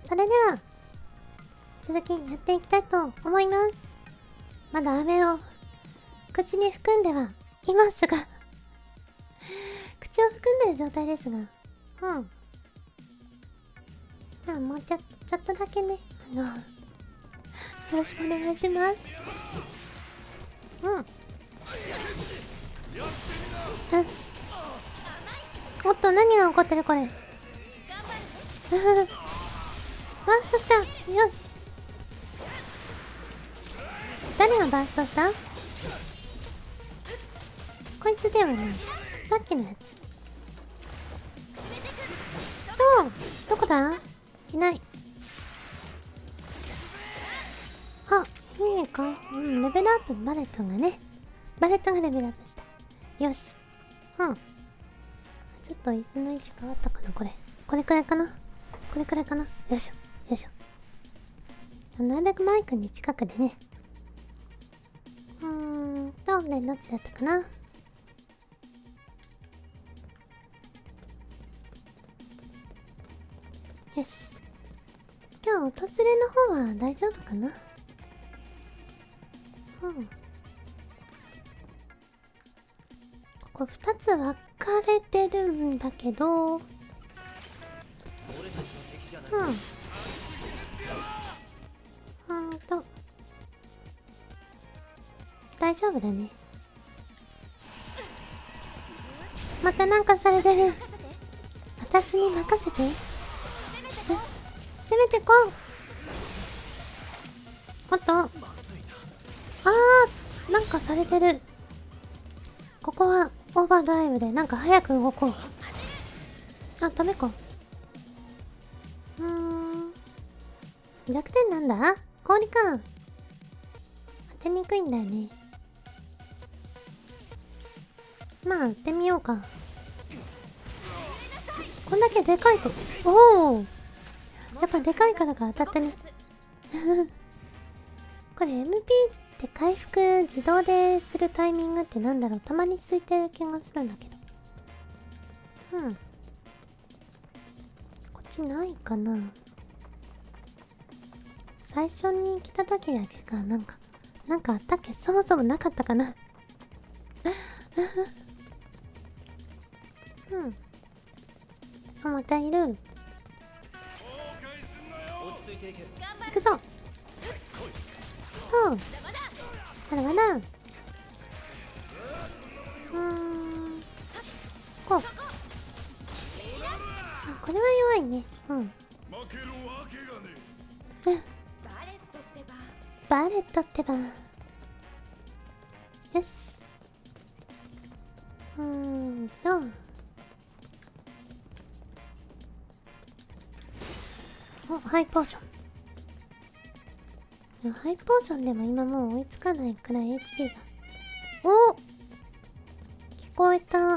それでは続きやっていきたいと思います。まだ飴を口に含んではいますが口を含んでる状態ですが、もうちょっとだけね、よろしくお願いします。よし。おっと、何が起こってるこれ。バーストした。よし。誰がバーストした？こいつではない。さっきのやつ。どこだ？いない。あ、いいねか。レベルアップ、バレットがね。バレットがレベルアップした。よし。ちょっと椅子の位置変わったかな、これ。これくらいかな。これくらいかな。よいしょ。よいしょ。なるべくマイクに近くでね。で、どっちだったかな。よし。今日、訪れの方は大丈夫かな。ここ2つ分かれてるんだけど、大丈夫だね。またなんかされてる。私に任せて。攻めてこん。おっと、なんかされてる。ここはオーバードライブでなんか早く動こう。ダメか。弱点なんだ？氷か。当てにくいんだよね。まあ、撃ってみようか。こんだけでかいと。おお、やっぱでかいからが当たったね。これ MP って回復自動でするタイミングってなんだろう。たまについてる気がするんだけど。こっちないかな。最初に来た時だけか。なんかあったっけ？そもそもなかったかな。またいる。行くぞ。さらばだ。こう。これは弱いね。バレットってば。よし。ハイポーション。ハイポーションでも今もう追いつかないくらい HP が。聞こえた。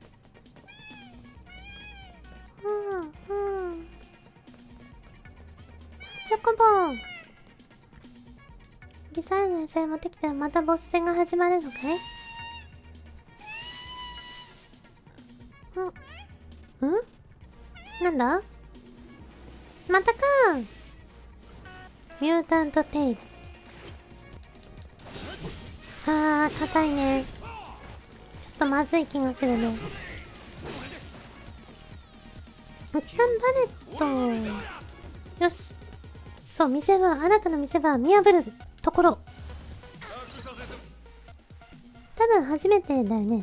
チョコボン。リサイルの野菜持ってきたらまたボス戦が始まるのかい？なんだ？またかー。ミュータントテイル。硬いね。ちょっとまずい気がするね。一旦バレット。よし。そう、見せ場、新たな見せ場、見破るところ。多分初めてだよね。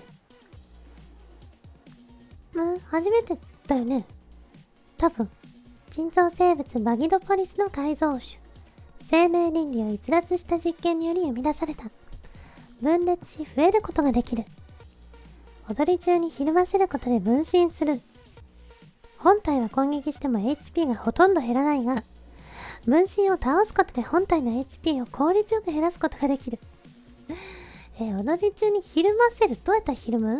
初めてだよね。多分。人造生物バギドポリスの改造種。生命倫理を逸脱した実験により生み出された。分裂し増えることができる。踊り中にひるませることで分身する。本体は攻撃しても HP がほとんど減らないが、分身を倒すことで本体の HP を効率よく減らすことができる。踊り中にひるませる。どうやったらひるむ？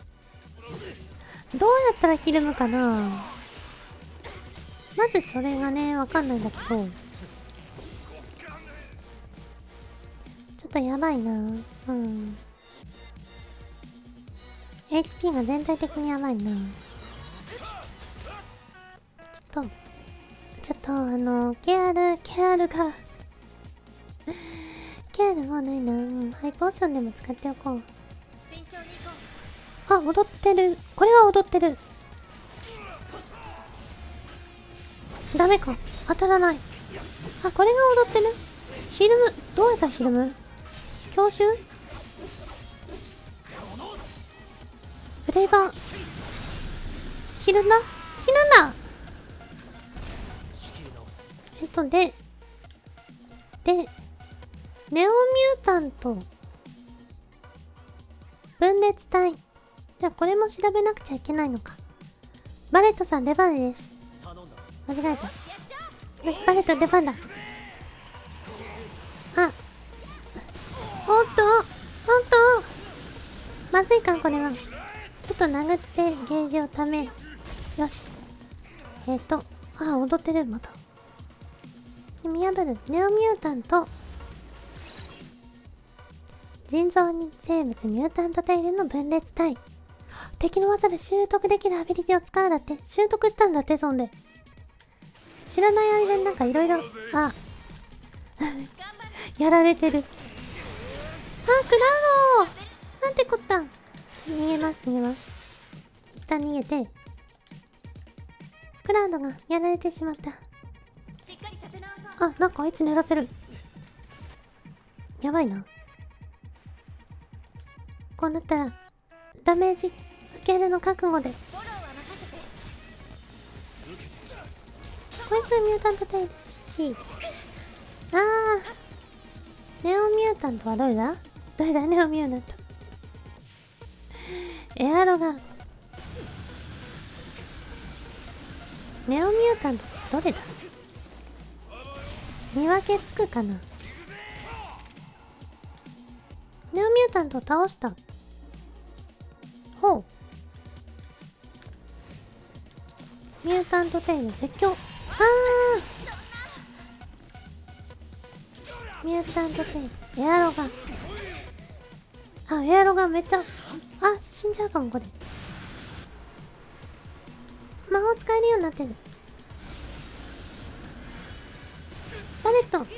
どうやったらひるむかな？まずそれがね、わかんないんだけど。ちょっとやばいな。HP が全体的にやばいな。ちょっちょっとケアルがケアルもうないな。ハイポーションでも使っておこう。あ、踊ってる。これは踊ってる。ダメか。当たらない。あ、これが踊ってる。ひるむ。どうやったらひるむ？強襲？ブレイバー。ひるんだ？ひるんだ！ネオミュータント。分裂体。じゃあこれも調べなくちゃいけないのか。バレットさん出番です。間違えた。バレット出番だ。あ。おっとまずいかこれは。ちょっと殴ってゲージをため。よし。あ、踊ってる、また。見破る。ネオミュータント。人造に生物ミュータントテイルの分裂体。敵の技で習得できるアビリティを使うだって。習得したんだって、そんで。知らない間になんかいろいろ、あ。やられてる。あ、クラウドなんてこった。逃げます。一旦逃げて。クラウドがやられてしまった。あ、なんかあいつ狙ってる。やばいな。こうなったらダメージ受けるの覚悟で。こいつはミュータントタイプ C。あー、ネオミュータントはどれだネオミュータント。エアロがネオミュータントどれだ？見分けつくかな。ネオミュータントを倒した。ほう。ミュータントテイル絶叫。ミュータントテイル。エアロガン。あ、エアロガンめっちゃ。あ、死んじゃうかも、これ。魔法使えるようになってる。バレット。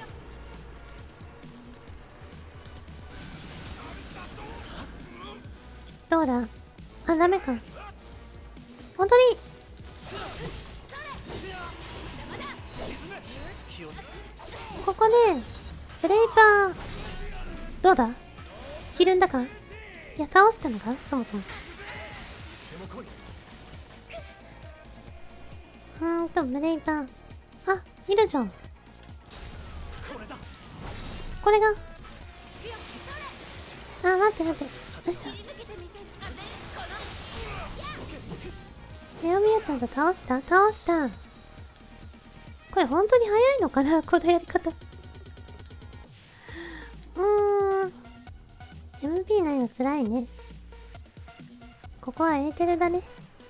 どうだ？あ、ダメか。本当に。ここでブレイバーどうだ？ひるんだか？いや、倒したのかそもそも。ブレイバー。あ、いるじゃん。これが。あ、待って。よいしょ。ネオミュータント倒した。これ本当に早いのかなこのやり方。MP ないのつらいね。ここはエーテルだね。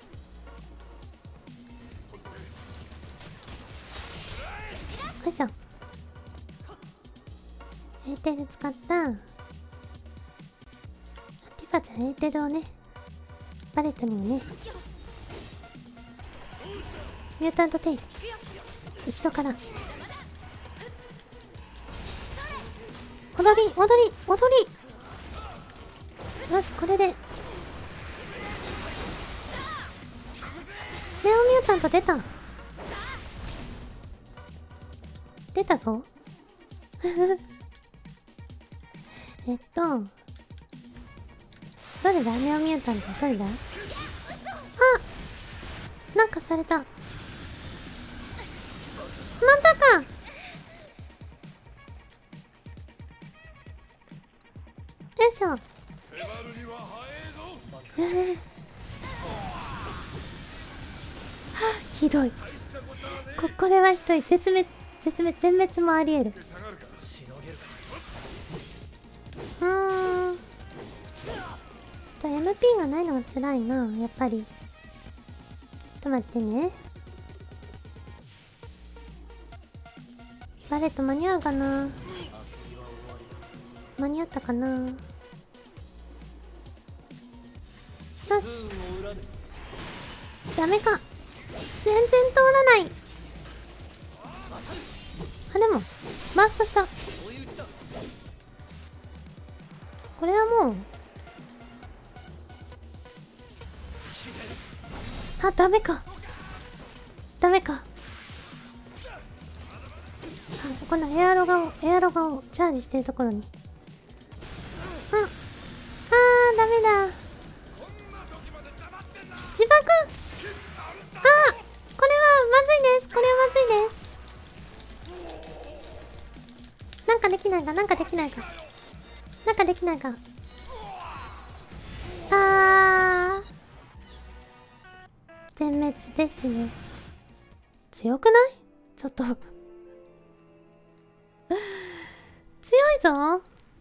よいしょ。エーテル使った。ティファちゃんエーテルをね。バレットにもね。ミュータントテイル。後ろから。踊り。よし、これで。ネオミュータント出たぞ。どれだ？ネオミュータントどれだ？あ、なんかされた。またか。よいしょ。ひどい。これはひどい。全滅もあり得る。ちょっと MP がないのが辛いな、やっぱり。ちょっと待ってね。バレット間に合うかな？間に合ったかな？よし。ダメか。全然通らない。 ダメか。ダメか。このエアロガをチャージしてるところに。ダメだ。自爆。これはまずいです。これはまずいです。なんかできないか。全滅ですね。強くない？ちょっと強いぞ。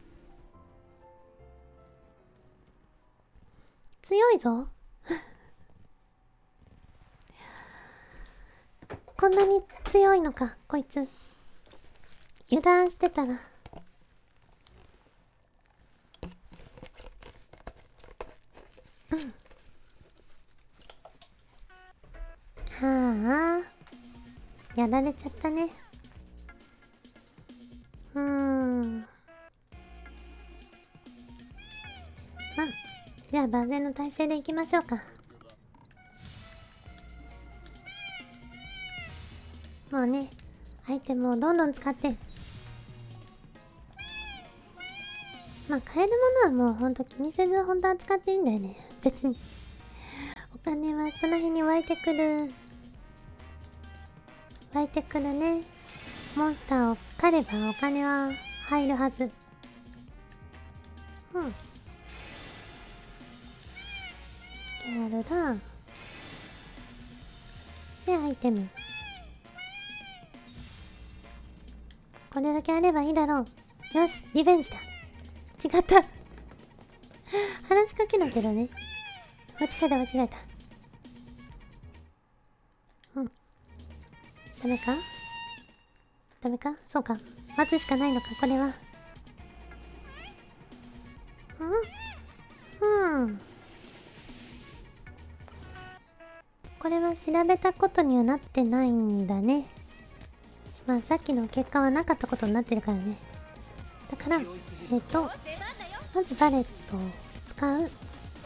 こんなに強いのか、こいつ。油断してたな。はあ、やられちゃったね。じゃあ万全の体勢でいきましょうか。もうね、アイテムをどんどん使って。まあ買えるものはもうほんと気にせずほんとは使っていいんだよね。別に。お金はその辺に湧いてくるね。モンスターを狩ればお金は入るはず。やるだ。で、アイテム。これだけあればいいだろう。よし、リベンジだ。違った。話しかけなきゃだね。間違えた。ダメかそうか。待つしかないのか、これは。これは調べたことにはなってないんだね。まあさっきの結果はなかったことになってるからね。だから、まずバレットを使う。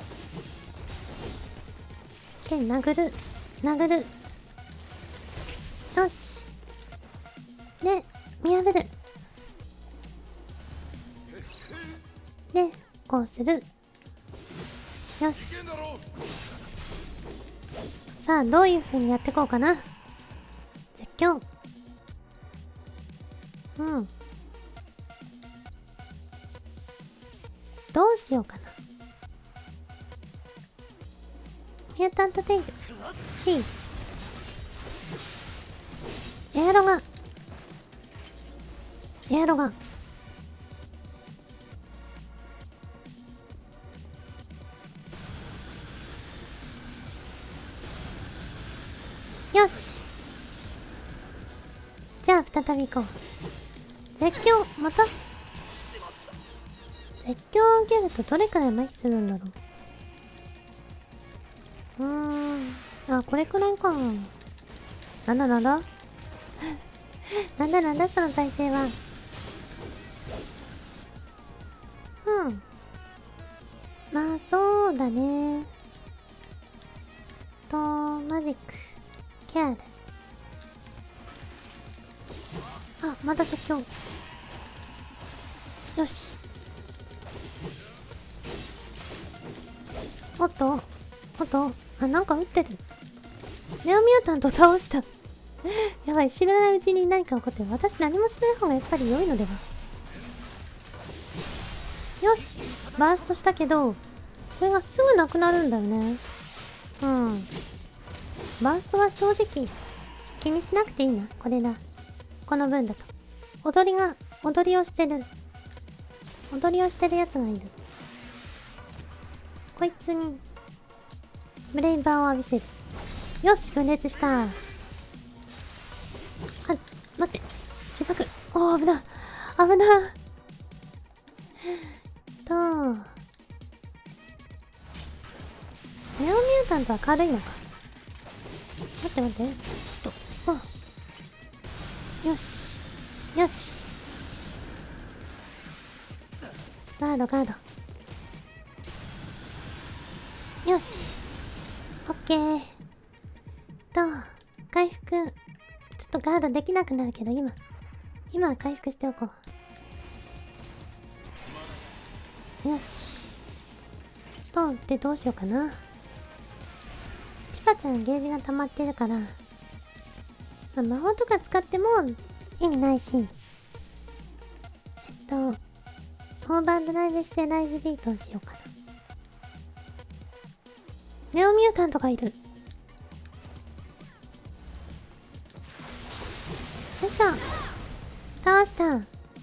で、殴る。よし。で、見破る。で、こうする。よし。さあ、どういう風にやっていこうかな。絶叫。どうしようかな。ミュータントテイク C。 エアロガン。よし。じゃあ再び行こう。絶叫。また絶叫を受けるとどれくらい麻痺するんだろう。これくらいか。なんだなんだその体勢は。まあそうだね。マジックキャール。また絶叫。よし。おっとなんか撃ってる。ネオミュータント倒した。やばい、知らないうちに何か起こってる。私何もしない方がやっぱり良いのでは。よし、バーストしたけど、これがすぐなくなるんだよね。バーストは正直気にしなくていいな。これだ。この分だと。踊りをしてるやつがいる。こいつにブレイバーを浴びせる。よし、分裂した。待って、自爆。危なネオミュータントは軽いのか。待って、ちょっと。よし。ガード。よし。オッケー。 回復、ちょっとガードできなくなるけど、今は回復しておこう。よし。でどうしようかな。ティカちゃんゲージが溜まってるから、魔法とか使っても意味ないし、オーバードライブしてライズビートをしようかな。ネオミュータントがいる。よいしょ。倒した。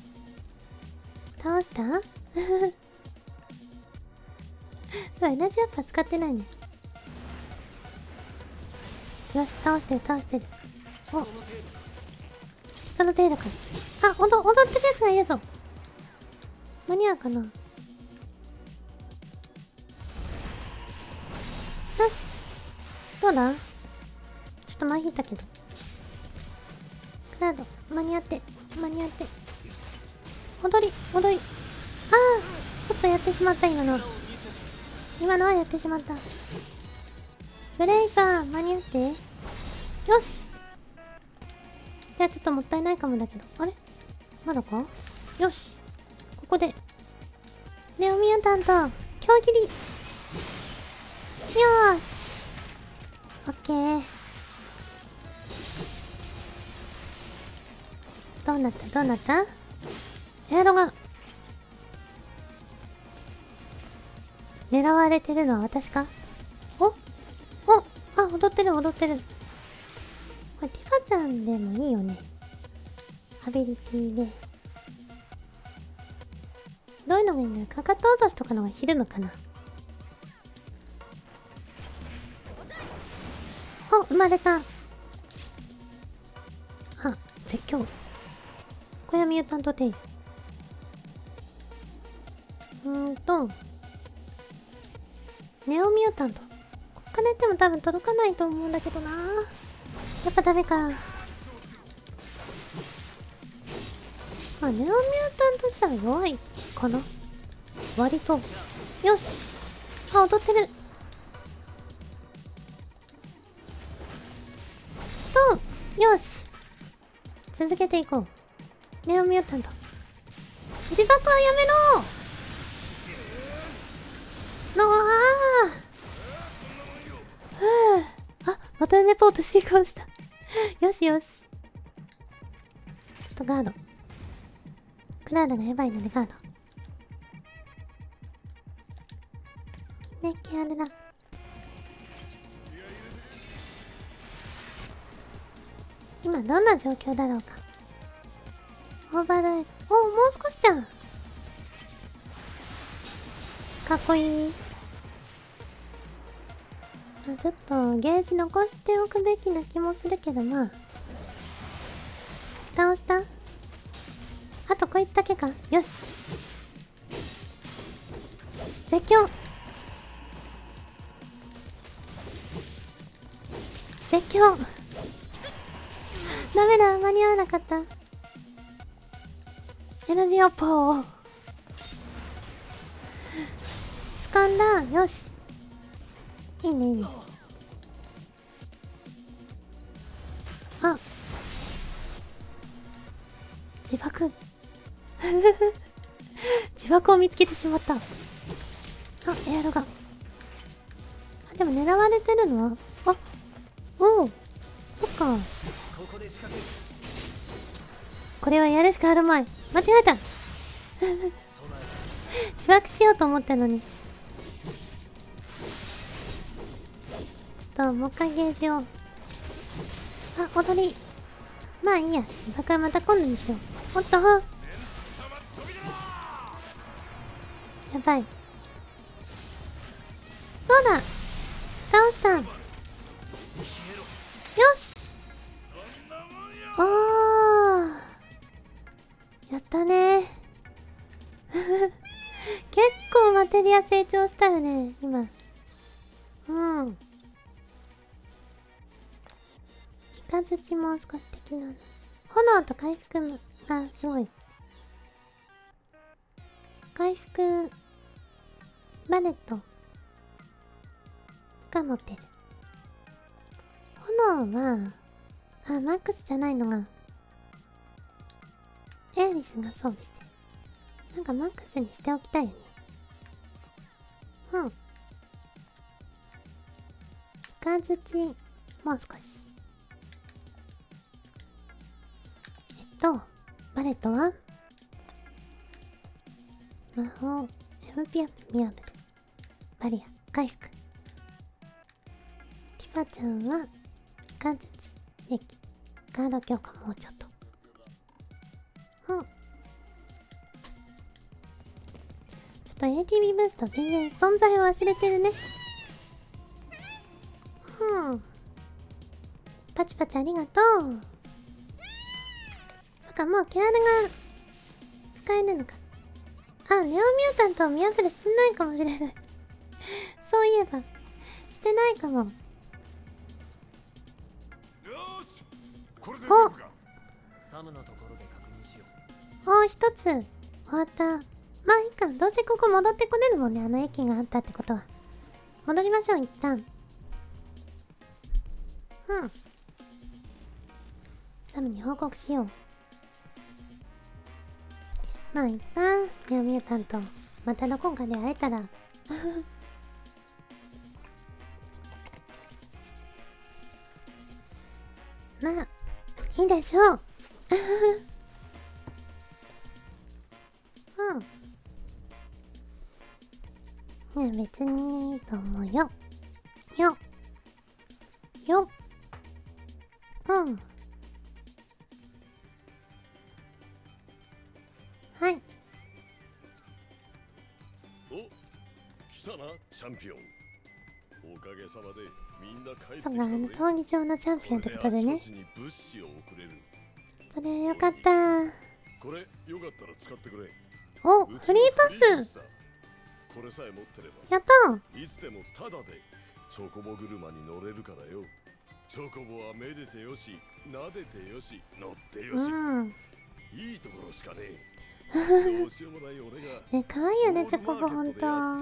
そう、エナジーアップは使ってないね。よし、倒してる。お、その程度か。あ、踊ってるやつがいるぞ。間に合うかな。よし。どうだ？ちょっと前引いたけど。クラウド、間に合って。踊り。ああ、ちょっとやってしまった、今のはやってしまった。ブレイカー、間に合って。よし。いや、ちょっともったいないかもだけど。あれまだか？よし。ここで。ネオミュータント、強切り。よーし。オッケー。どうなったエアロが。狙われてるのは私か？あ、踊ってる。これティファちゃんでもいいよね。アビリティで。どういうのがいいんだよ。かかと落としとかのがひるむかな。生まれた。絶叫。これはミュータントテイル。ネオミュータント。こっからやっても多分届かないと思うんだけどな。やっぱダメか。ネオミュータントしたら弱いかな。割と。よし。踊ってる。よし。続けていこう。ネオミュータント。自爆はやめろバトルレポート進行した。よし。ちょっとガード。クラウドがやばいのでガード。ケアルだ。今どんな状況だろうか。オーバードライブ。もう少しじゃん。かっこいい。ちょっとゲージ残しておくべきな気もするけど、倒した？あとこいつだけか。よし。絶叫。ダメだ、間に合わなかった。エナジーアッパーを掴んだ。よし。いいね。自爆。自爆を見つけてしまった。エアロが。でも狙われてるのはそっか。これはやるしかあるまい。間違えた。自爆しようと思ったのに。ちょっともう一回ゲージを。踊り。まあいいや。自爆はまた今度にしよう。おっと。やばい。どうだ。倒した。よし。やったね。結構マテリア成長したよね、今。イカズチも少し的なの。炎と回復も、すごい。回復、バレットが持ってる。炎は、 あ、マックスじゃないのがエアリスが装備してる。なんかマックスにしておきたいよね。うん。イカズチ、もう少し。バレットは魔法、FP アップ見破る。バリア、回復。ティファちゃんは、イカズチ、デッキ、ガード強化もうちょっと。うん。ちょっと ATB ブースト全然存在を忘れてるね。パチパチありがとう。そっか、もうケアルが使えるのか。あ、ネオミュータントを見破るしてないかもしれない。そういえば、してないかも。 よし、これで全部か。サムのところで確認しよう。一つ終わった。まあいいか、どうせここ戻ってこれるもんね、あの駅があったってことは。戻りましょう、一旦。サムに報告しよう。まあいいか、ネオミュータント。またどこかで会えたら。まあ、いいでしょう。いや、別にいいと思うよ。よっ。はい。 お、来たな、チャンピオン。おかげさまでみんな帰ってきたね。 そうか、闘技場のチャンピオンってことでね。 物資を送れる。 それよかった。 これよかったら使ってくれ。 お、フリーパス。 これさえ持ってればやったいつでもタダでチョコボ車に乗れるからよ。チョコボはめでてよし、撫でてよし、乗ってよし、いいところしかねえ。どうしようもない俺がね、かわいいよね、チョコボ、ほんと。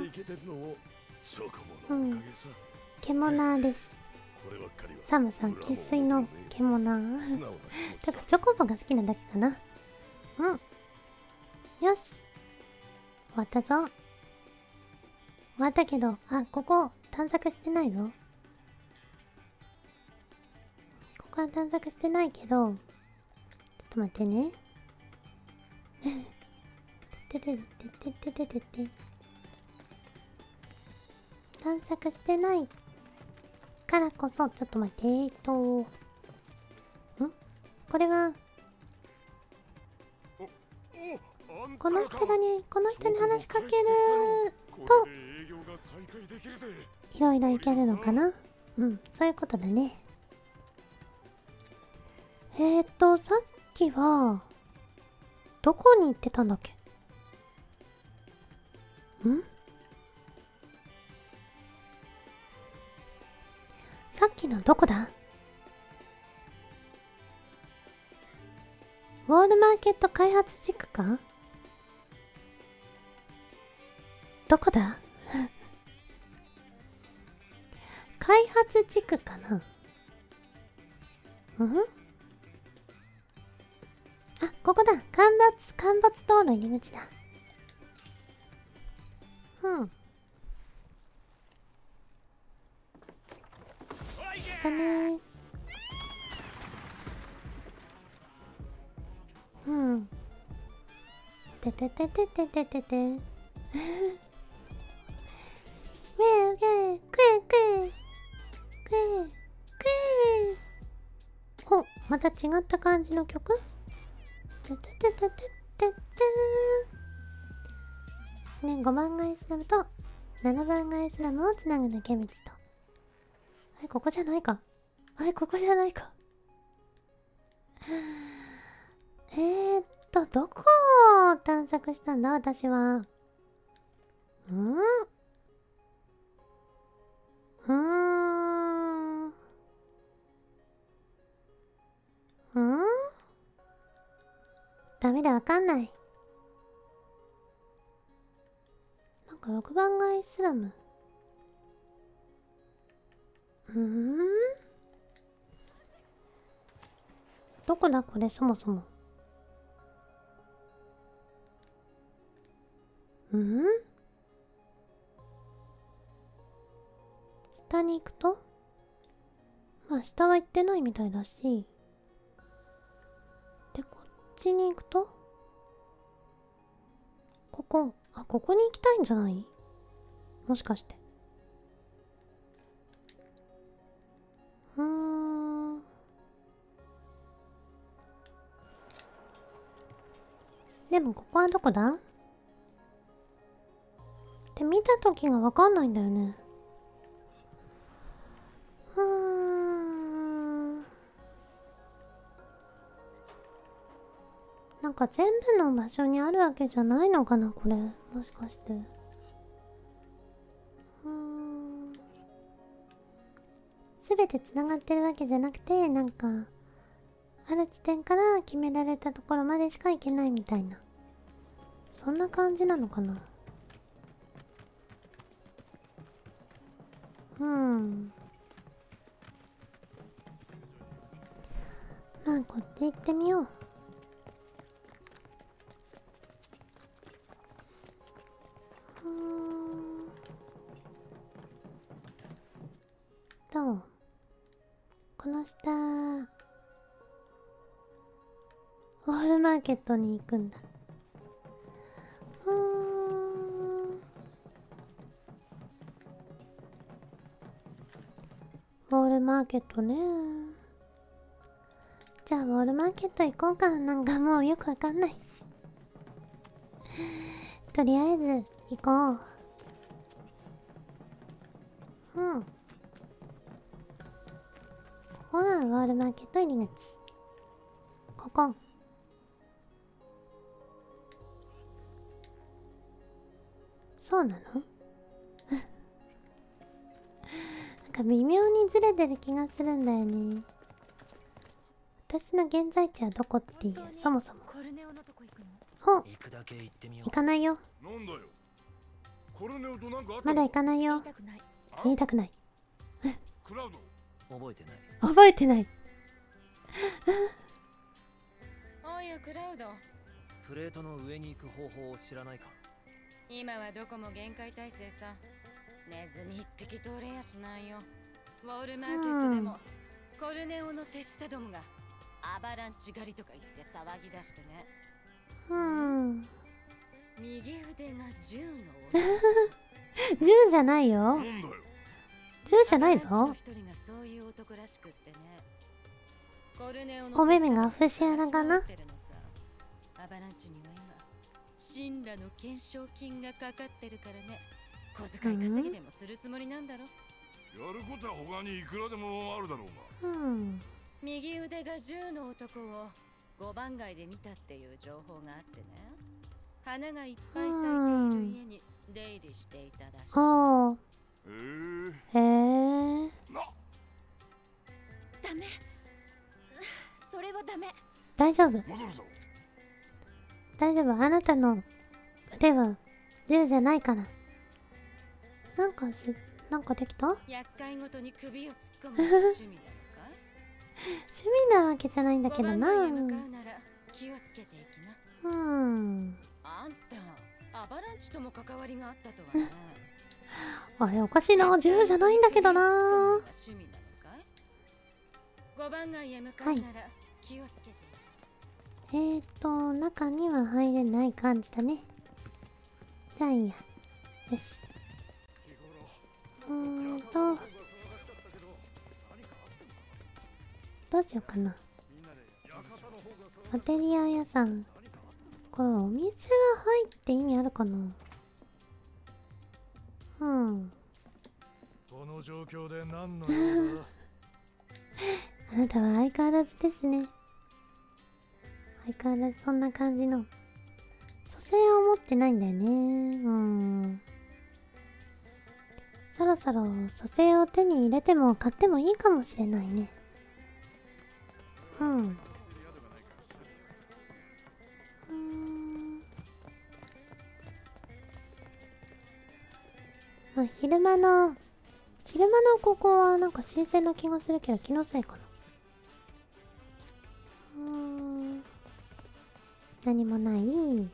獣です。サムさん、生粋の獣。だからチョコボが好きなだけかな。よし。終わったぞ。終わったけど、あ、ここ探索してないぞ。ここは探索してないけど、ちょっと待ってね。てててててててて。探索してないからこそ、ちょっと待って、これは、この人だね。この人に話しかけると、いろいろいけるのかな。そういうことだね。さっきは、どこに行ってたんだっけ？さっきのどこだ？ウォールマーケット開発地区か？どこだ？開発地区かな？あ、ここだ。陥没道路入り口だ。だね。てててててててて。ウェーウェー、クエクエ。クエ、クエ。お、また違った感じの曲？ててててててて。ね、5番街スラムと7番街スラムをつなぐ抜け道と。あれ、ここじゃないか。あれ、ここじゃないか。どこを探索したんだ、私は。ダメだ、わかんない。なんか6番街スラム。 どこだこれ、そもそも。下に行くと、まあ下は行ってないみたいだし、で、こっちに行くと、ここに行きたいんじゃない？もしかして。でもここはどこだ？って見た時がわかんないんだよね。なんか全部の場所にあるわけじゃないのかなこれ。もしかして。すべてつながってるわけじゃなくて、なんかある地点から決められたところまでしか行けないみたいな、そんな感じなのかな。まあこっち行ってみよう。どう？この下、ウォールマーケットに行くんだ。ウォールマーケットね。じゃあウォールマーケット行こうか。なんかもうよくわかんないし。とりあえず行こう。ここがウォールマーケット入り口。ここ。そうなの？なんか微妙にずれてる気がするんだよね。私の現在地はどこっていう、そもそも。ほ、行かないよ。まだ行かないよ。言いたくない。覚えてない。 おいよクラウド。 プレートの上に行く方法を知らないか？ 今はどこも限界態勢さ。ネズミ一匹通れやしないよ。ウォールマーケットでもコルネオの手下どもがアバランチ狩りとか言って騒ぎ出してね。右腕が銃の銃じゃないよ。銃じゃないぞ。お目目がフシアラかな。 アバランチには今神羅の懸賞金がかかってるからね。小遣い稼ぎでもするつもりなんだろ。 やることは他にいくらでもあるだろうが。 右腕が銃の男を5番街で見たっていう情報があってね。花がいっぱい咲いている家に出入りしていたらしい。ダメ。それはダメ。 大丈夫。大丈夫。あなたの腕は銃じゃないから。なんかできた？ 厄介ごとに首を突っ込む趣味なのかい？ 趣味なわけじゃないんだけどな。 気をつけていきな。あんたアバランチとも関わりがあったとはね。 あれおかしいな。銃じゃないんだけどな。 趣味なのかい？5番街へ向かうなら気をつけていき。 中には入れない感じだね。じゃあいいや。よし。どうしようかな。マテリア屋さん。これお店は入って意味あるかな。 この状況で何の用だ？ あなたは相変わらずですね。相変わらずそんな感じの蘇生を持ってないんだよね。そろそろ蘇生を手に入れても買ってもいいかもしれないね。まあ昼間のここはなんか新鮮な気がするけど気のせいかな。 何もない。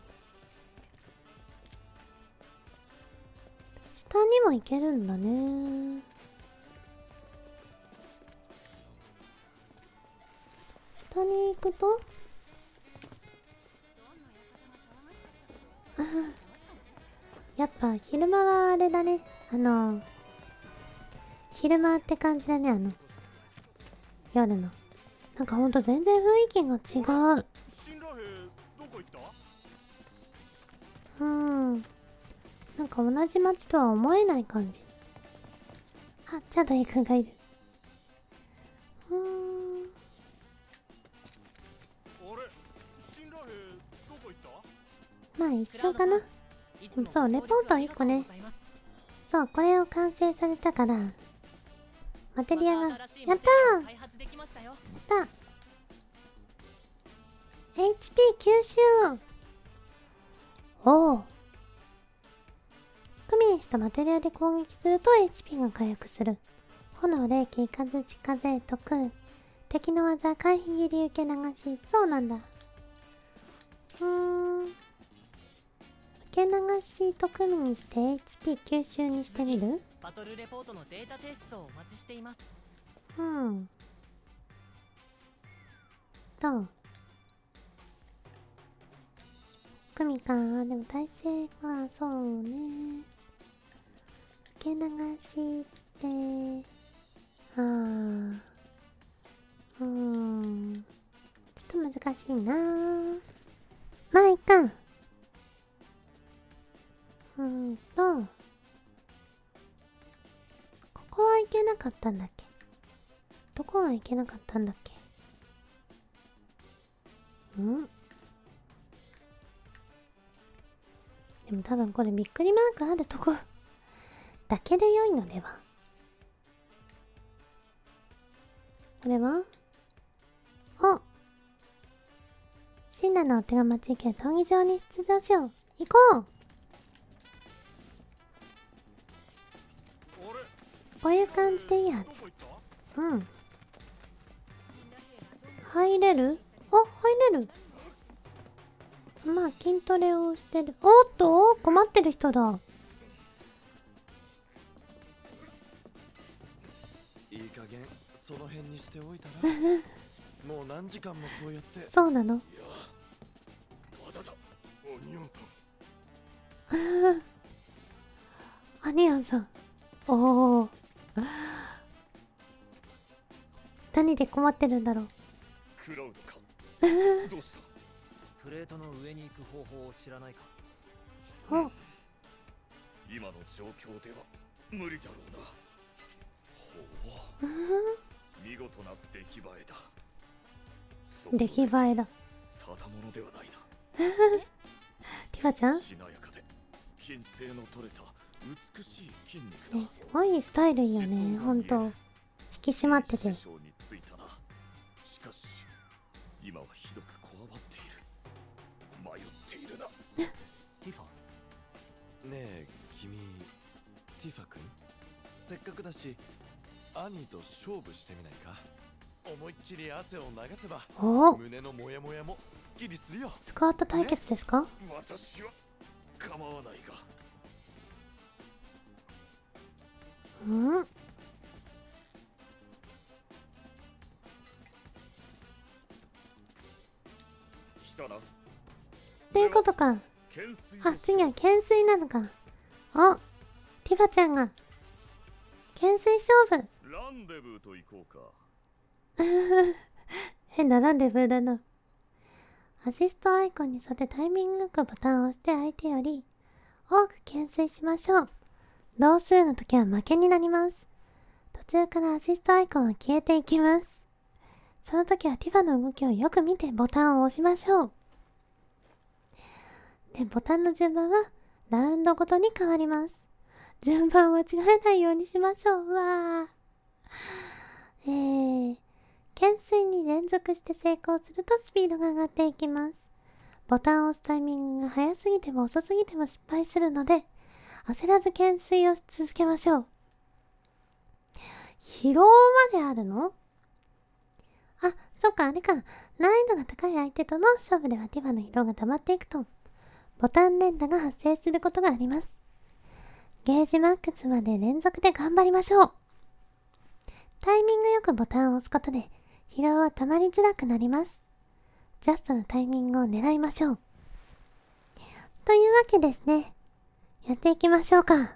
下にも行けるんだね。下に行くとやっぱ昼間はあれだね。昼間って感じだね。夜のなんかほんと全然雰囲気が違う。なんか同じ街とは思えない感じ。あ、チャドイ君がいる。まあ一緒かな。でもそう、レポート1個ね。そう、これを完成されたから、マテリアが、やったーやった !HP 吸収おお。組にしたマテリアで攻撃すると HP が回復する。炎、霊気、風、地風、毒。敵の技、回避切り受け流し。そうなんだ。受け流しと組にして HP 吸収にしてみる？ バトルレポートのデータ提出をお待ちしています。 どう？組か。でも体勢が、そうね。受け流しって、ちょっと難しいな。まあいいか。ここはいけなかったんだっけ？どこはいけなかったんだっけ？でも多分これびっくりマークあるとこだけで良いのでは？これは？お！シンラのお手が待ち受け闘技場に出場しよう。行こう！こういう感じでいいはず。入れる？あ、入れる。まあ筋トレをしてる。おっと、困ってる人だ。 いい加減その辺にしておいたらもう何時間もそうやって。 そうなの？いや、 まだだ。オニオンさんアニオンさん。おお。何で困ってるんだろう。 クラウドか。どうした？ プレートの上に行く方法を知らないか？ 今の状況では無理だろうな。ほう。見事な出来栄えだ。 出来栄えだ。 ただものではないな。 ティファちゃん？ しなやかで均整の取れた美しい筋肉だ。 すごいスタイルいいよね。ほんと引き締まってて。 しかし今はひどくこわばっている。迷っているな。 ティファ？ ねえ君、ティファ君、せっかくだし兄と勝負してみないか？思いっきり汗を流せば胸のモヤモヤもすっきりするよ。 スクワット対決ですか？ 私は構わないが。来たな。 っていうことか。あ、次は懸垂なのか。お、ティファちゃんが懸垂勝負。 ランデブーと行こうか。 変なランデブーだな。アシストアイコンに沿ってタイミングよくボタンを押して相手より多く懸垂しましょう。同数の時は負けになります。途中からアシストアイコンは消えていきます。その時はティファの動きをよく見てボタンを押しましょう。で、ボタンの順番はラウンドごとに変わります。順番を間違えないようにしましょう。わー。懸垂に連続して成功するとスピードが上がっていきます。ボタンを押すタイミングが早すぎても遅すぎても失敗するので、焦らず懸垂をし続けましょう。疲労まであるの？あ、 そっか、あれか。難易度が高い相手との勝負ではティファの疲労が溜まっていくと、ボタン連打が発生することがあります。ゲージマックスまで連続で頑張りましょう。タイミングよくボタンを押すことで、疲労は溜まりづらくなります。ジャストのタイミングを狙いましょう。というわけですね。やっていきましょうか。いや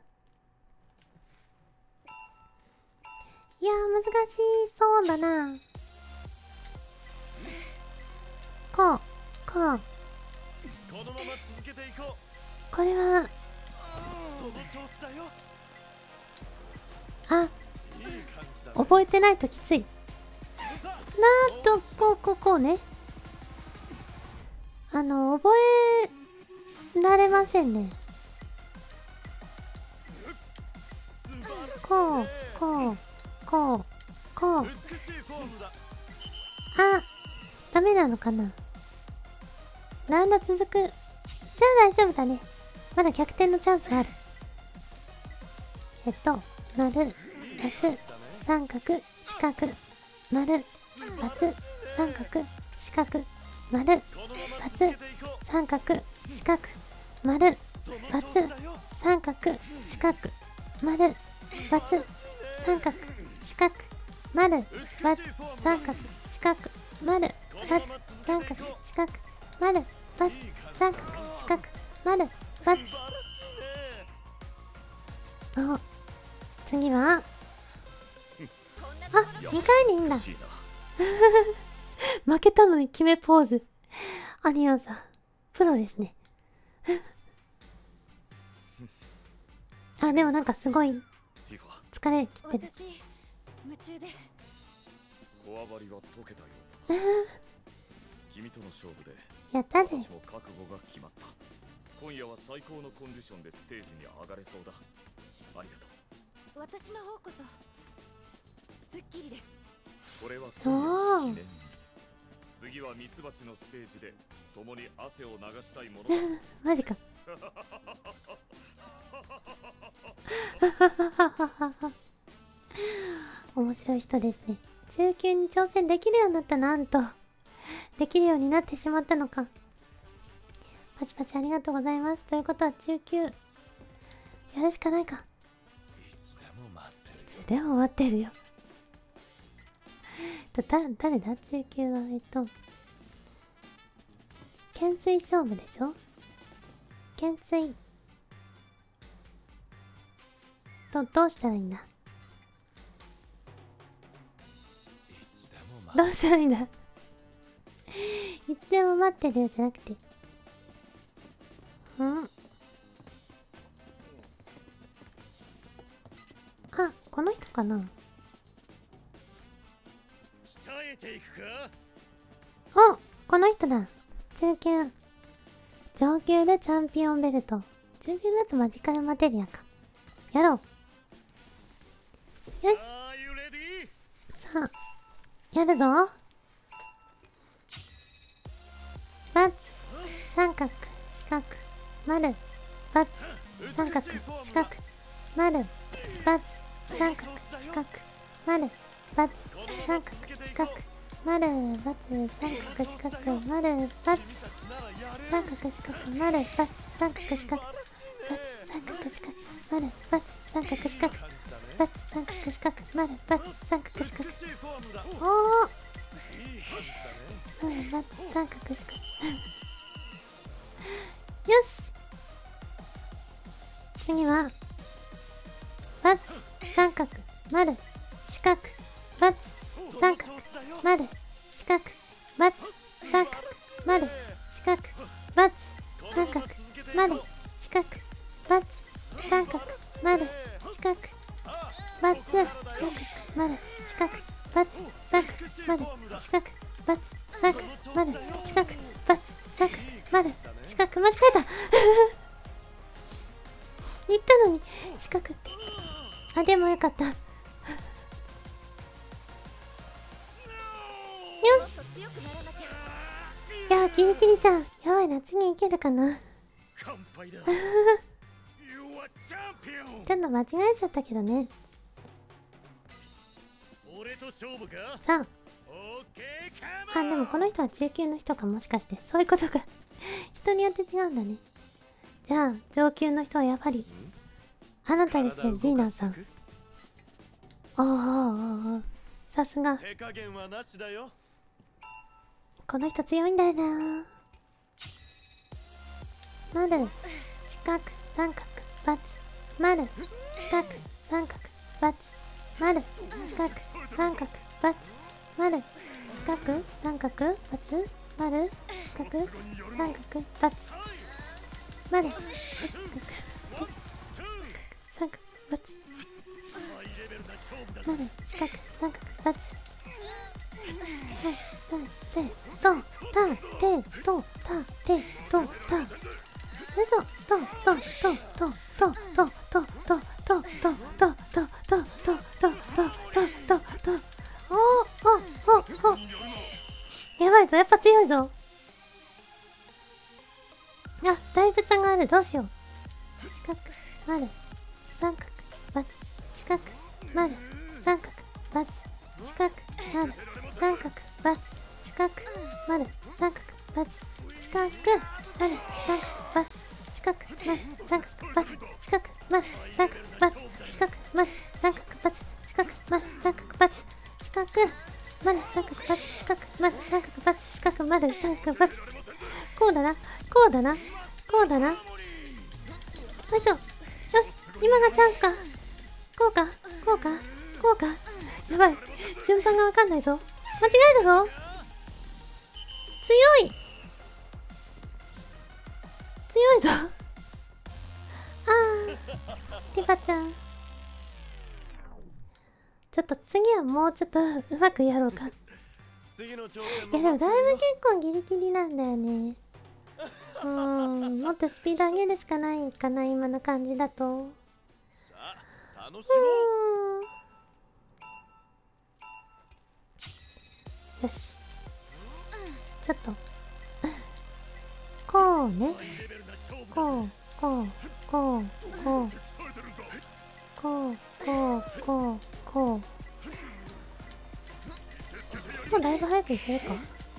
ー、難しそうだな。こう、こう。 このまま続けていこう。 これは、 その調子だよ。 あ、 いい感じだ。 覚えてないときつい。なんと、こうね。覚えられませんね。こう。 美しいフォームだ。 あ、ダメなのかな。ラウンド続く。じゃあ大丈夫だね。まだ逆転のチャンスある。丸、×、三角、四角、丸、×、三角、四角、丸、×、三角、四角、丸、×、三角、四角、丸、×、三角、四角、丸、×、三角、四角、丸、×、三角、四角、丸、×、三角、四角、丸、×。お、次は、あ、2回にいいんだ。負けたのに決めポーズ。アニオンさん、プロですね。あ、でもなんかすごい疲れ切ってる。 私夢中で。 こわばりは解けたようだ。君との勝負でやったぜ。 私も覚悟が決まった。今夜は最高のコンディションでステージに上がれそうだ。ありがとう。 私の方こそすっきりです。 これは今夜の記念。次はミツバチのステージで共に汗を流したいものだ。 マジか。面白い人ですね。中級に挑戦できるようになった。なんとできるようになってしまったのか。パチパチありがとうございます。ということは中級やるしかないか。 いつでも待ってる。 いつでも待ってるよ。誰だ中級は。懸垂勝負でしょ。懸垂どうしたらいいんだ。どうしたらいいんだ。いつでも待ってるよじゃなくて、あ、この人かな。 鍛えていくお、 か。 この人だ。中級。上級でチャンピオンベルト。中級だとマジカルマテリアか。やろう。よし。さあ、やるぞ。バツ、三角、四角、丸、バツ、三角、四角、丸、バツ、三角、四角、丸、バツ、三角、四角、丸、バツ、三角、四角、丸、バツ、三角、四角、丸、バツ、三角、四角、バツ、三角、四角、丸、バツ、三角、四角、バツ、三角、四角、丸、バツ、三角、四角。おー、バツ、三角、四角。よし、次はバツ、三角、丸、四角、バツ、三角、丸、四角、バツ、三角、丸、四角、バツ、三角、丸、四角、バツ、三角、丸、四角、バツ、三角、丸、四角、バツ、三角、丸、四角、バツ、三角、丸、四角、バツ、三角、丸、四角、間違えた。言ったのに四角って。あ、でもよかった。よし。いや、ギリギリじゃん。やばいな、次いけるかな。 乾杯だ。 ちょっと間違えちゃったけどね。 俺と勝負か。 さあ、 あ、でもこの人は中級の人か、もしかして。そういうことか。人によって違うんだね。じゃあ、上級の人はやはり、あなたですね、ジーナーさん。ああ、さすが。 手加減はなしだよ。 この人強いんだよな。丸、四角、三角、×。丸、四角、三角、×。丸、四角、三角、×。丸、四角、三角、×。丸、四角、三角、×。丸、四角、三角、×。丸、四角、三角、×。はい、て、と、た、て、と、た、て、と、た。うそ、と、と、と、と、と、と、と、と、と、と、と、と、と、と、と、と、と、お、やばいぞ、やっぱ強いぞ。あ、だいぶ差がある、どうしよう。四角、丸、三角、×。四角、丸、三角、×。四角、丸、三角、×。四角、丸、三角、×。四角、丸、三角、×。四角、丸、三角、×。四角、丸、三角、×。四角、丸、三角、×。四角、丸、三角、×。四角、丸、三角、×。四角、丸、三角、×。四角、丸、三角、×。こうだな、こうだな、こうだな。よいしょ。よし、今がチャンスか。こうか、こうか、こうか。やばい、順番がわかんないぞ。間違えたぞ。強い、強いぞ。あー、ティファちゃん。ちょっと次はもうちょっとうまくやろうか。いやでもだいぶ結構ギリギリなんだよね。もっとスピード上げるしかないかな、今の感じだと。よし、ちょっとこうね、こうこうこうこうこうこうこうこう。もうだいぶ早くいけるか。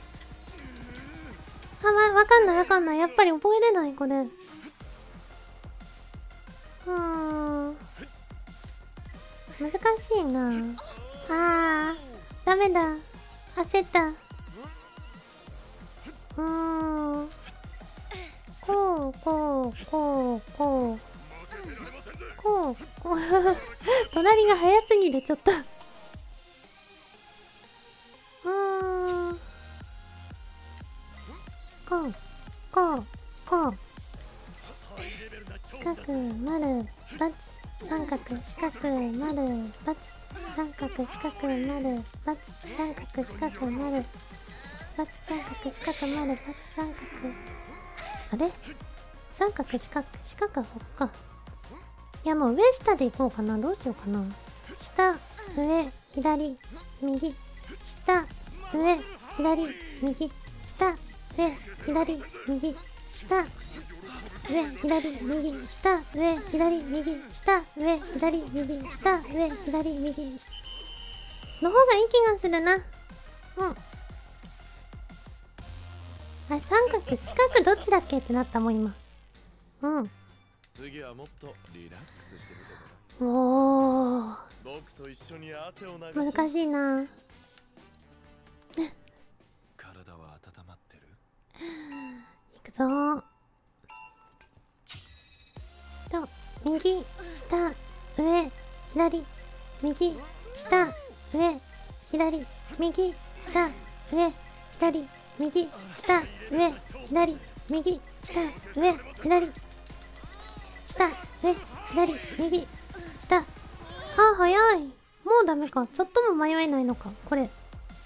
あ、わかんないわかんない。やっぱり覚えれないこれ。難しいな。あー、ダメだ。焦った。こうこうこうこうこうこう隣が早すぎる、ちょっと。こうこうこう。四角、丸、×。三角、四角、丸、×。三角、四角、丸、×。三角、四角、丸、×。三角、四角、丸、×。三角。あれ、三角、四角、四角はここか。いやもう上下でいこうかな。どうしようかな。下、上、左、右。下、上、左、右。下、上、左、右。下、上、左、右。下、上、左、右。下、上、左、右。下、上、左、右。の方がいい気がするな。あ、三角、四角どっちだっけってなったもん今。 次はもっとリラックスしてみてくれ。 おー、 僕と一緒に汗を流す。 難しいな。 体は温まってる？ いくぞー。と、右、下、上、左、右、下、上、左、右、下、上、左、右、下、上、左、右、下、上、左、下、上、左、右、下。あ、早い。もうダメか。ちょっとも迷えないのか、これ。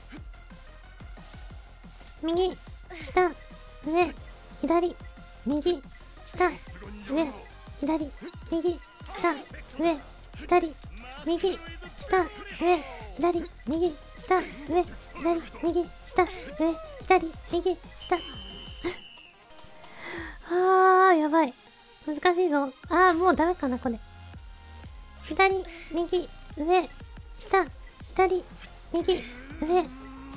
右、下、上、左、右、下、上、左、右、下、上、左、右、下、上、左、右、下、上、左、右、下、上、左、右、下。あー、やばい。難しいぞ。あー、もうダメかな、これ。左、右、上、下、左、右、上、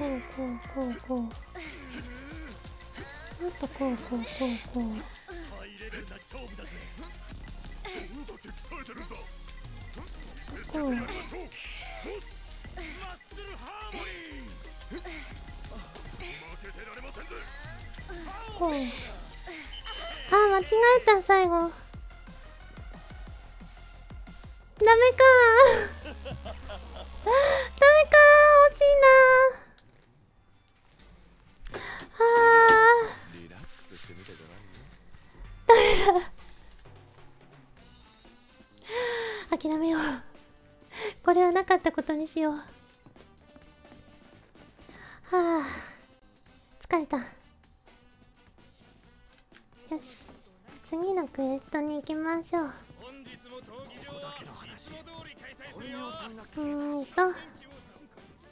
こう。あとこう。こう。あ、間違えた、最後。ダメか惜しいなリラックスしてみてごらんよ。 諦めよう。これはなかったことにしよう。はあ、疲れた。よし、次のクエストに行きましょう。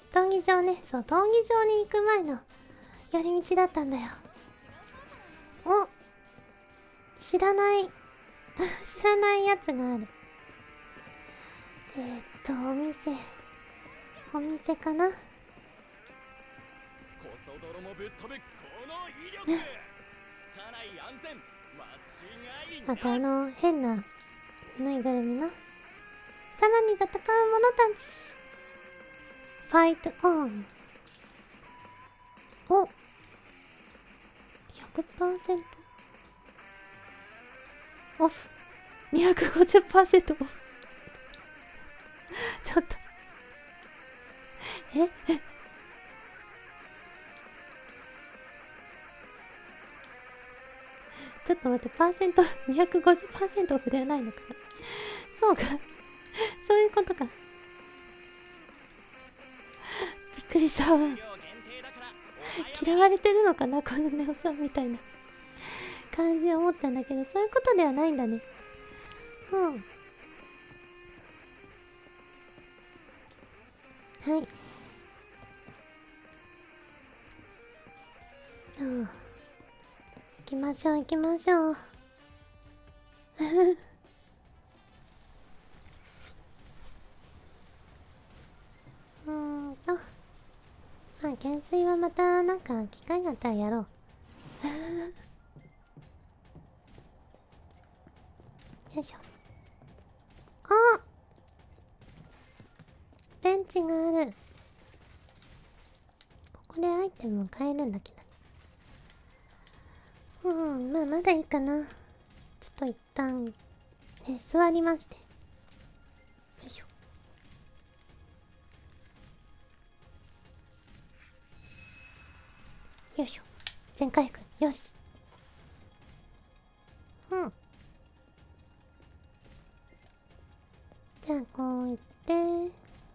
闘技場ね。そう、闘技場に行く前の寄り道だったんだよ。お、知らない知らないやつがある。お店かな。 こそ泥もぶっ飛ぶこの威力。家内安全間違いなし。 あと変なぬいぐるみな。さらに戦う者たち。ファイトオン。お、 100% オフ。 250% オフちょっとちょっと待って、パーセント 250% オフではないのかな。そうかそういうことか。びっくりしたわ。嫌われてるのかな、このネオさんみたいな感じを思ったんだけど、そういうことではないんだね。はい。行きましょう行きましょうまあ懸垂はまたなんか機会があったらやろうよいしょ。あ、ベンチがある。ここでアイテムを買えるんだけど、まあまだいいかな。ちょっと一旦ね、座りまして、よいしょ。よいしょ。全回復。よし。じゃあこういって、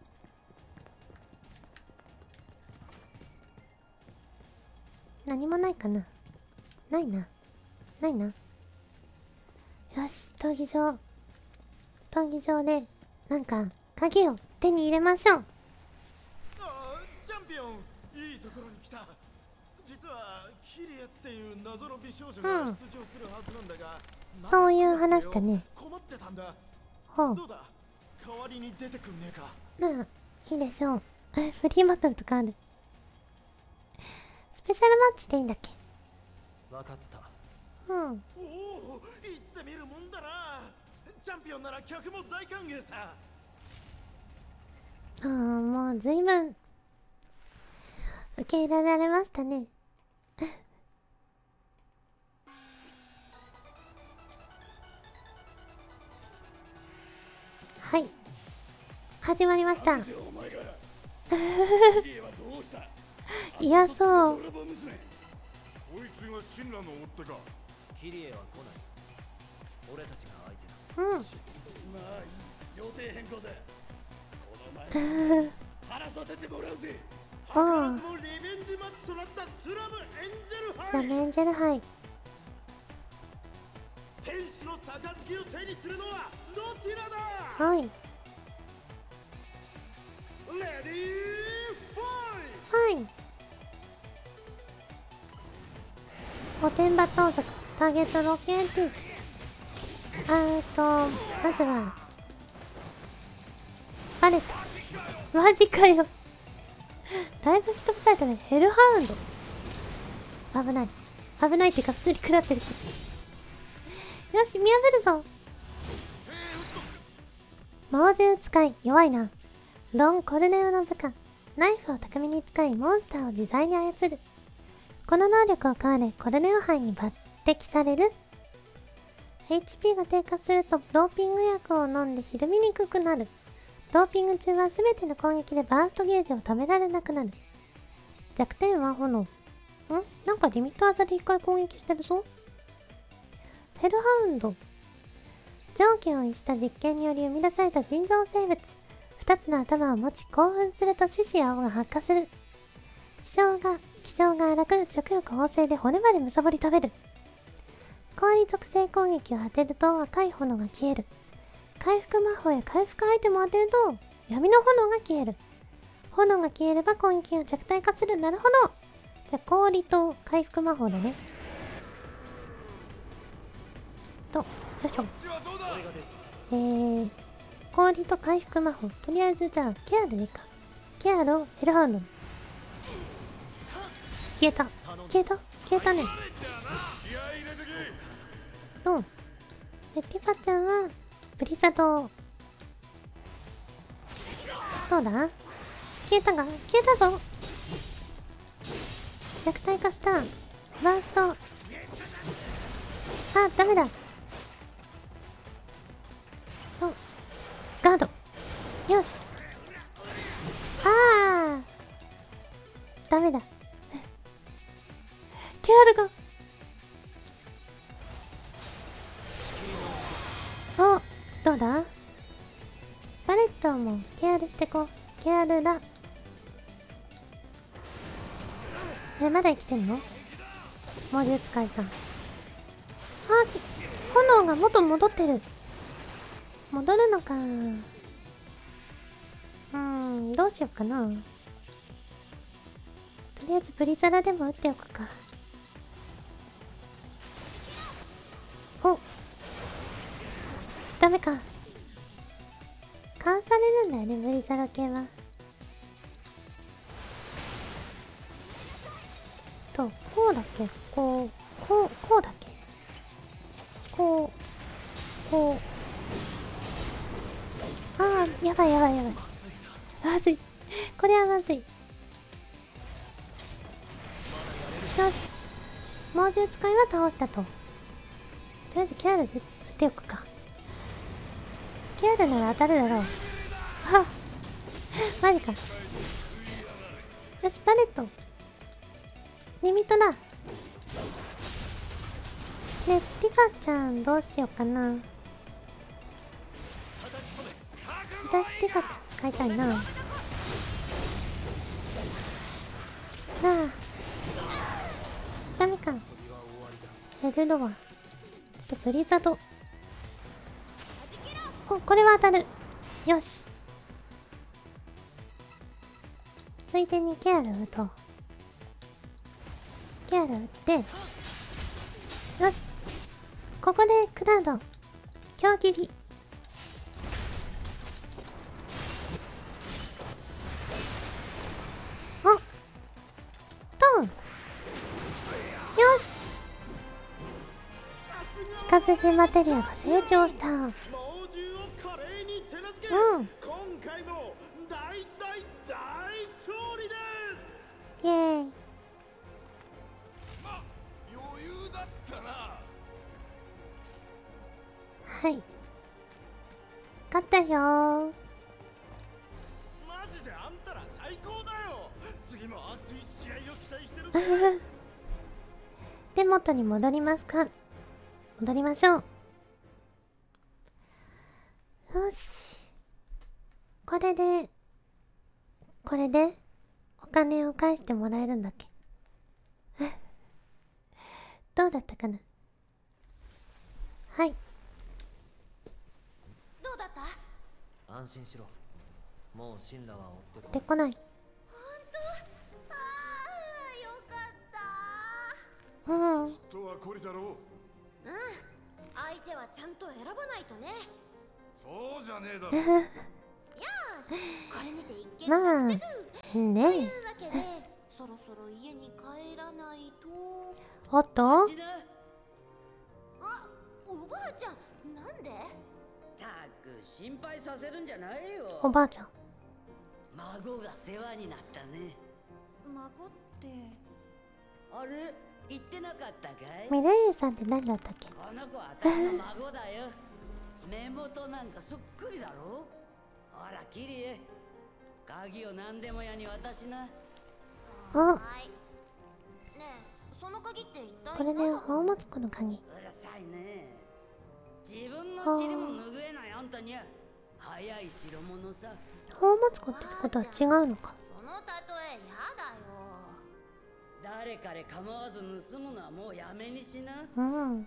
何もないかな。ないな。ないな。よし、闘技場でなんか鍵を手に入れましょう。 チャンピオン、いいところに来た。実はキリエっていう謎の美少女が出場するはずなんだが、 そういう話だね。 困ってたんだ。 ほう。 どうだ、代わりに出てくんねえか。 まあいいでしょう。フリーバトルとかある。スペシャルマッチでいいんだっけ。 わかった。 おお、行ってみるもんだな。チャンピオンなら客も大歓迎さ。 もう随分受け入れられましたねはい、始まりましたいや、そう。 こいつが神羅の追手か。 キリエは来ない。俺たちが相手だ。 まあ予定変更だ。この前話させてもらうぜ。 おう。 もうリベンジマッチとなったスラムエンジェルスラムエンジェル杯。 天使の杯を手にするのはどちらだ。 はい。 レディーファイト。 御殿場盗賊ターゲットロケンティ。まずはバレた。マジかよだいぶ吹き飛ばされたね。ヘルハウンド。危ない危ないっていうか普通に食らってる。よし、見破るぞ。猛獣使い弱いな。ドン・コルネオの部下。ナイフを巧みに使いモンスターを自在に操る。この能力を買われコルネオ杯に抜擢される。 HP が低下するとドーピング薬を飲んでひるみにくくなる。ドーピング中は全ての攻撃でバーストゲージを貯められなくなる。弱点は炎。なんかリミット技で1回攻撃してるぞ。ヘルハウンド。上記を逸した実験により生み出された人造生物。2つの頭を持ち興奮すると獅子や青が発火する。気性が荒く食欲旺盛で骨までむさぼり食べる。氷属性攻撃を当てると赤い炎が消える。回復魔法や回復アイテムを当てると闇の炎が消える。 炎が消えれば攻撃が弱体化する。なるほど。じゃあ氷と回復魔法だね。と、よいしょ。氷と回復魔法。とりあえずじゃあケアでいいか。ケアのヘルハウンド。消えた。消えた。消えたね。うん。で、ティファちゃんはブリザード。どうだ？消えたが？消えたぞ。弱体化した。バースト。あ、ダメだ。お、ガード。よし。あー。ダメだ。ケアルが。お、どうだ？バレットもケアルしてこう。ケアルだ。まだ生きてんの？猛獣使いさん。あ、炎が元戻ってる。戻るのか。どうしようかな。とりあえずブリザラでも打っておくか。お、ダメか。かわされるんだよね、ブリザラ系は。と、こうだっけ？こうだっけ？こう。ああ、やばい。まずい。これはまずい。よし。猛獣使いは倒したと。とりあえずケアルで打っておくか。ケアルなら当たるだろう。あ、マジか。よし、バレット。リミットだ。ね、ティファちゃんどうしようかな。私ティファちゃん使いたいな。なあ、ダメか。ヘルロワ。ちょっとブリザド。お、これは当たる。よし。ついでにケアル打とう。ケアル打って。よし。ここでクラウド。強切り。お、トン。よし。イカズヒマテリアが成長した。うん。 今回も大勝利です。 イエーイ。 余裕だったな。 はい。勝ったよー。 マジであんたら最高だよ。次も熱い試合を期待してるぜ。 で、元に戻りますか。戻りましょう。よし。これでお金を返してもらえるんだっけ。どうだったかな。はい。 どうだった？ 安心しろ。もうシンラは追ってこでこない。 本当？ああ、よかった。 うん。 人はこりだろう。 相手はちゃんと選ばないとね。 そうじゃねえだろ。 よーし、これにて一件まあ落着。とねいうわけで、そろそろ家に帰らないと。 おっと。 あ、おばあちゃん、なんで？ たく心配させるんじゃないよ。 おばあちゃん。 孫が世話になったね。 孫って。 あれ言ってなかったかい？ ミレイユさんって何だったっけ。 この子は私の孫だよ。目元なんかそっくりだろ。ほらキリエ、鍵を何でも屋に渡しな。 お、 はい。ねえ、その鍵って一体これね、 何だろう？ 宝物庫の鍵。 うるさいね。自分の尻も拭えないあんたには早い代物さ。 宝物庫ってことは違うのか。 その例えやだよ。 誰彼構わず盗むのはもうやめにしな。 うん。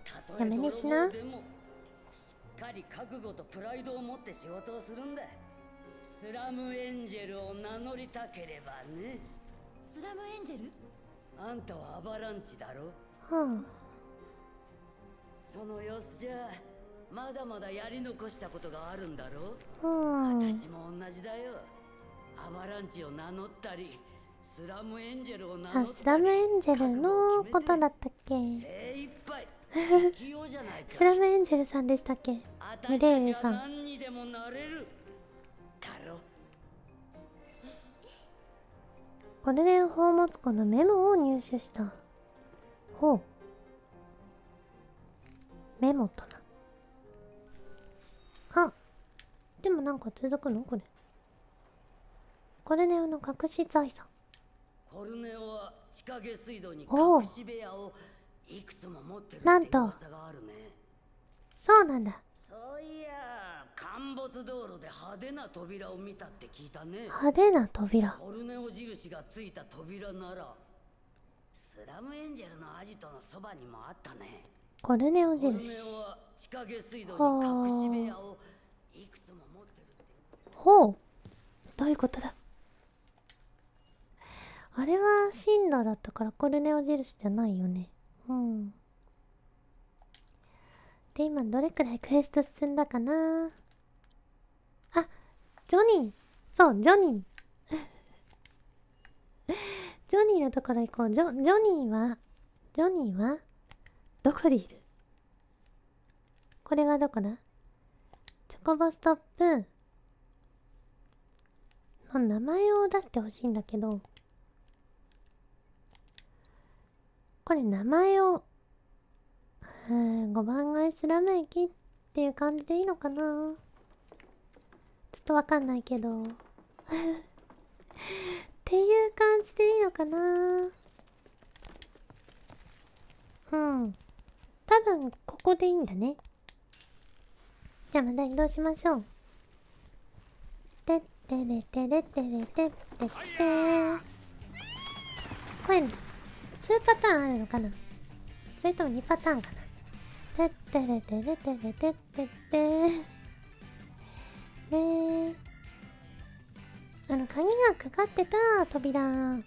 たとえやめにしな。 泥棒でもしっかり覚悟とプライドを持って仕事をするんだ。 スラムエンジェルを名乗りたければね。 スラムエンジェル？ あんたはアバランチだろ。 はその様子じゃまだまだやり残したことがあるんだろ。 あ、 私も同じだよ。アバランチを名乗ったりスラムエンジェルを名乗ったり、 スラムエンジェルのことだったっけ。 精一杯生きようじゃないか。 スラムエンジェルさんでしたっけ。ミレーレさん。 何にでもなれるだろ。 ゴールデン宝物庫のメモを入手した。ほう、メモとな。あ、でもなんか続くのこれ。コルネオの隠し財産。 コルネオは地下下水道におう隠し部屋をいくつも持ってるってなんと噂があるね。 そうなんだ。 そういや陥没道路で派手な扉を見たって聞いたね。 派手な扉。 コルネオ印がついた扉ならスラムエンジェルのアジトのそばにもあったね。 コルネオコルネ印。 オは地下下水道に隠し部屋をいくつも持ってるって。 ほう、どういうことだ。あれはシンラだったからコルネオ印じゃないよね。うん。で、今どれくらいクエスト進んだかな。あ、ジョニー。そう、ジョニー。ジョニーのところ行こう。ジョニーはどこでいる？これはどこだ？チョコボストップの名前を出してほしいんだけど、これ名前を5番街スラム駅っていう感じでいいのかな。ちょっとわかんないけどっていう感じでいいのかな。うん、多分ここでいいんだね。じゃあまた移動しましょう。てってれてれてれてってってこれ数パターンあるのかな、それとも2パターンかな。てってれてれてれてってってで、鍵がかかってた扉は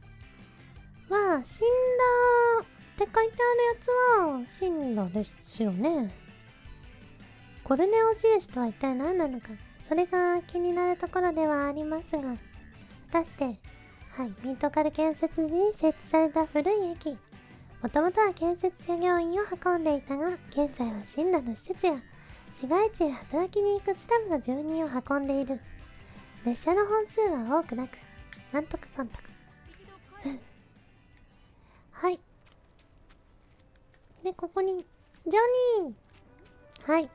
死んだって書いてあるやつは死んだですよね。コルネオ印とは一体何なのか、それが気になるところではありますが、果たして、はい、ミントカル建設時に設置された古い駅。もともとは建設作業員を運んでいたが、現在はシンラの施設や市街地へ働きに行くスタッフの住人を運んでいる。列車の本数は多くなく、なんとかかんとか。はい。で、ここに、ジョニー。はい。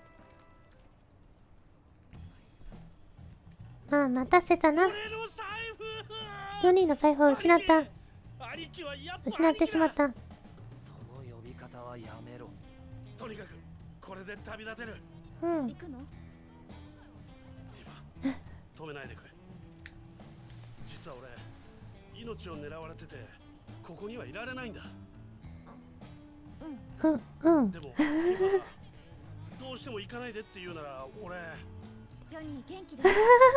まあ、待たせたな。ジョニーの財布を失った。失ってしまった。 その呼び方はやめろ。 とにかくこれで旅立てる。 うん。 行くの？ ディバ、止めないでくれ。実は俺、命を狙われてて、ここにはいられないんだ。 うん。 でも、ディバ、どうしても行かないでって言うなら、俺。 ジョニー元気で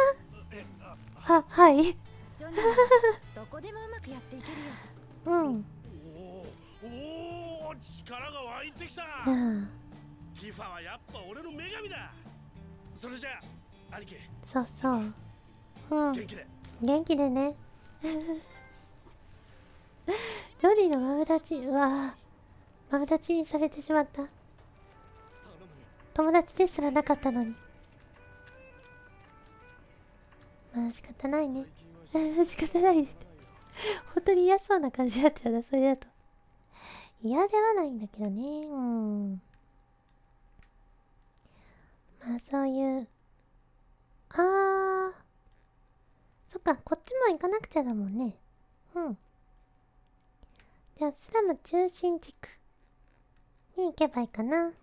はい。 ジョニーどこでもうまくやっていけるよ。 うん。 おお、力が湧いてきた。ティファはやっぱ俺の女神だ。それじゃあ兄貴。 そうそう。うん。 元気で。 元気でね。ジョニーのマブダチ、うわぁ、マブダチにされてしまった。友達ですらなかったのに。まあ仕方ないね。仕方ないね。本当に嫌そうな感じになっちゃうな、それだと。嫌ではないんだけどね。うん。まあそういう。そっか、こっちも行かなくちゃだもんね。うん。じゃあ、スラム中心地区に行けばいいかな。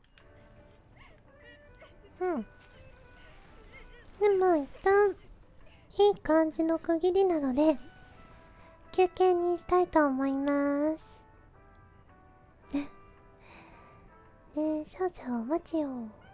うん。で、まあ一旦、いい感じの区切りなので、休憩にしたいと思います。少々お待ちを。